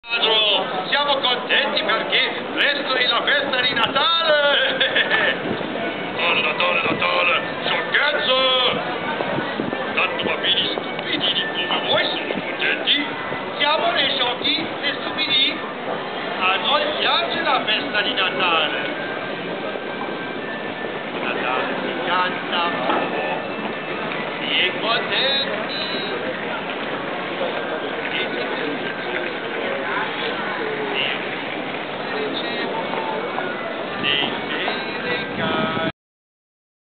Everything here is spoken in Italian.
Siamo contenti perché presto è la festa di Natale! Natale, sciocchezza! Tanto bambini stupidini come voi sono contenti? Siamo dei sciocchi, dei stupidi? A noi piace la festa di Natale! Natale si canta, si è contenti!